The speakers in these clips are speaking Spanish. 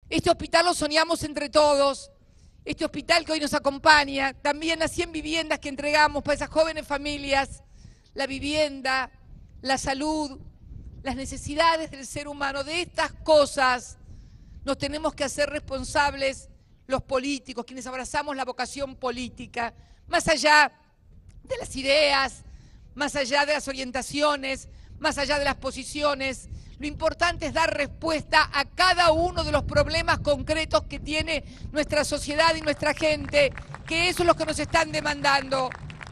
Este hospital lo soñamos entre todos. Este hospital que hoy nos acompaña, también las 100 viviendas que entregamos para esas jóvenes familias, la vivienda, la salud, las necesidades del ser humano. De estas cosas nos tenemos que hacer responsables los políticos, quienes abrazamos la vocación política, más allá de las ideas, más allá de las orientaciones, más allá de las posiciones. Lo importante es dar respuesta a cada uno de los problemas concretos que tiene nuestra sociedad y nuestra gente, que eso es lo que nos están demandando.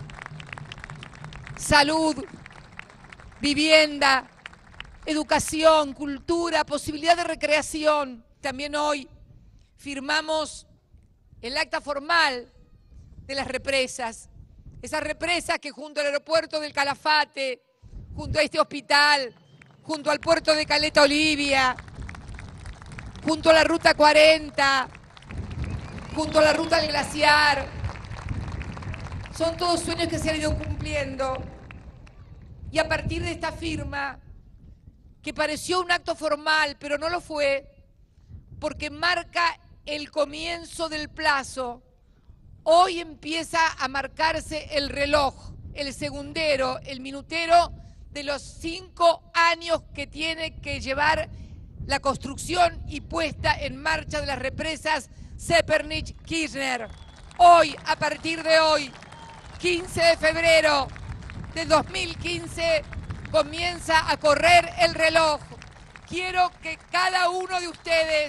Salud, vivienda, educación, cultura, posibilidad de recreación. También hoy firmamos el acta formal de las represas. Esas represas que junto al aeropuerto del Calafate, junto a este hospital, junto al puerto de Caleta Olivia, junto a la Ruta 40, junto a la Ruta del Glaciar. Son todos sueños que se han ido cumpliendo. Y a partir de esta firma, que pareció un acto formal, pero no lo fue, porque marca el comienzo del plazo, hoy empieza a marcarse el reloj, el segundero, el minutero de los 5 años que tiene que llevar la construcción y puesta en marcha de las represas Zepernik-Kirchner. Hoy, a partir de hoy, 15 de febrero del 2015, comienza a correr el reloj. Quiero que cada uno de ustedes,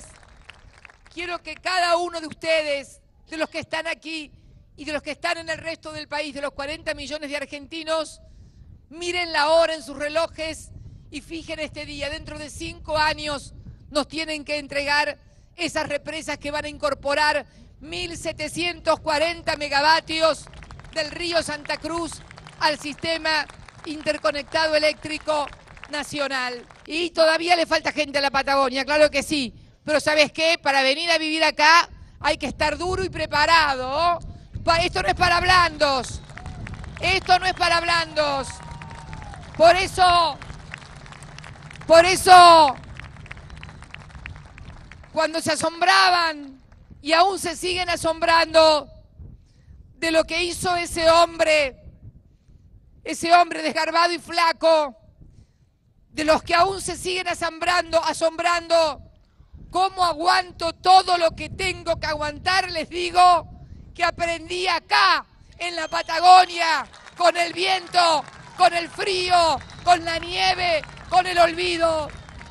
de los que están aquí y de los que están en el resto del país, de los 40 millones de argentinos, miren la hora en sus relojes y fijen este día. Dentro de 5 años nos tienen que entregar esas represas que van a incorporar 1.740 megavatios del río Santa Cruz al sistema interconectado eléctrico nacional. Y todavía le falta gente a la Patagonia, claro que sí, pero ¿sabes qué? Para venir a vivir acá hay que estar duro y preparado. Esto no es para blandos, esto no es para blandos. Por eso, cuando se asombraban y aún se siguen asombrando de lo que hizo ese hombre desgarbado y flaco, de los que aún se siguen asombrando, ¿cómo aguanto todo lo que tengo que aguantar? Les digo que aprendí acá, en la Patagonia, con el viento, con el frío, con la nieve, con el olvido.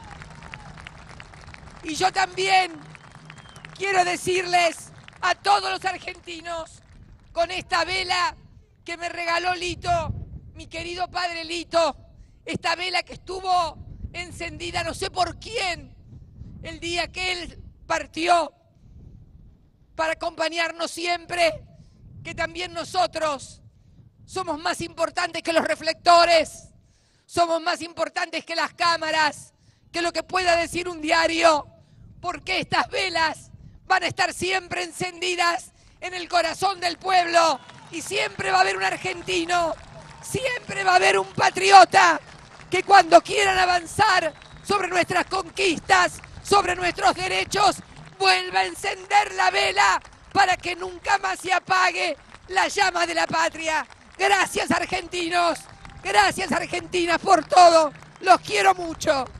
Y yo también quiero decirles a todos los argentinos, con esta vela que me regaló Lito, mi querido padre Lito, esta vela que estuvo encendida no sé por quién el día que él partió, para acompañarnos siempre, que también nosotros somos más importantes que los reflectores, somos más importantes que las cámaras, que lo que pueda decir un diario, porque estas velas van a estar siempre encendidas en el corazón del pueblo y siempre va a haber un argentino, siempre va a haber un patriota que cuando quieran avanzar sobre nuestras conquistas, sobre nuestros derechos, vuelva a encender la vela para que nunca más se apague la llama de la patria. Gracias, argentinos, gracias, argentinas, por todo. Los quiero mucho.